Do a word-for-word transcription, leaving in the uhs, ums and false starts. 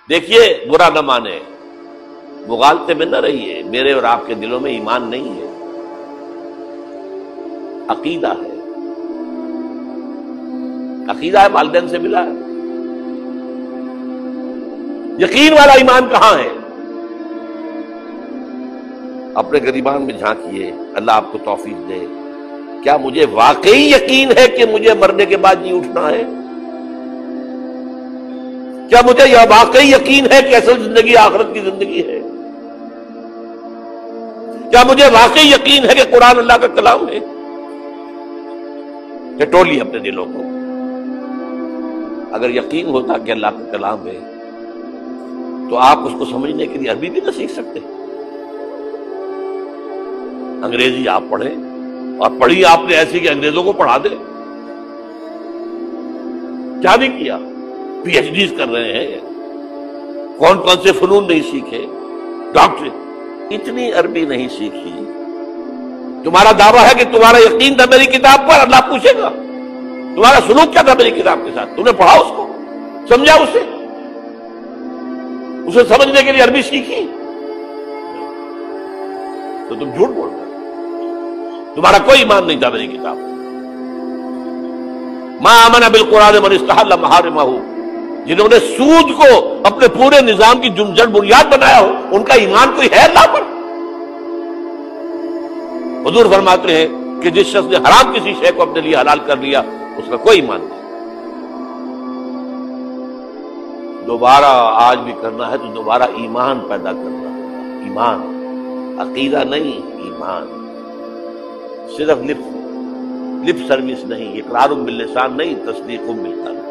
دیکھیے برا نہ مانے، مغالطے میں نہ رہیے، میرے اور آپ کے دلوں میں ایمان نہیں ہے، عقیدہ ہے، عقیدہ ہے، والدین سے ملا ہے، یقین والا ایمان کہاں ہے؟ اپنے گریبان میں جھانکیے، اللہ آپ کو توفیق دے۔ کیا مجھے واقعی یقین ہے کہ مجھے مرنے کے بعد نہیں اٹھنا ہے؟ کیا مجھے یہ واقعی یقین ہے کہ اصل زندگی آخرت کی زندگی ہے؟ کیا مجھے واقعی یقین ہے کہ قرآن اللہ کا کلام ہے؟ ٹٹولیے اپنے دلوں کو۔ اگر یقین ہوتا کہ اللہ کا کلام ہے تو آپ اس کو سمجھنے کے لیے عربی بھی نہ سیکھ سکتے؟ انگریزی آپ پڑھیں، اور پڑھی آپ نے ایسی کہ انگریزوں کو پڑھا دے؟ کیا نہیں کیا؟ پی ایچ ڈیز کر رہے ہیں، کون کون سے فنون نہیں سیکھے، ڈاکٹر، اتنی عربی نہیں سیکھی۔ تمہارا دعویٰ ہے کہ تمہارا یقین تھا میری کتاب پر، اللہ پوچھے گا تمہارا سلوک کیا تھا میری کتاب کے ساتھ؟ تم نے پڑھا اس کو، سمجھا اسے، اسے سمجھنے کے لیے عربی سیکھی؟ تو تم جھوٹ بول رہے، تمہارا کوئی ایمان نہیں تھا میری کتاب۔ ما آمن بالقرآن من استحل محارمہ، جنہوں نے سود کو اپنے پورے نظام کی جڑ بنیاد بنایا ہو، ان کا ایمان کوئی ہے اللہ پر؟ حضور فرماتے ہیں کہ جس شخص نے حرام کسی شے کو اپنے لیے حلال کر لیا، اس کا کوئی ایمان نہیں۔ دوبارہ آج بھی کرنا ہے تو دوبارہ ایمان پیدا کرنا ہے، ایمان، عقیدہ نہیں، ایمان۔ صرف لپ لپ سروس نہیں، اقرار باللسان نہیں، تصدیق بالقلب۔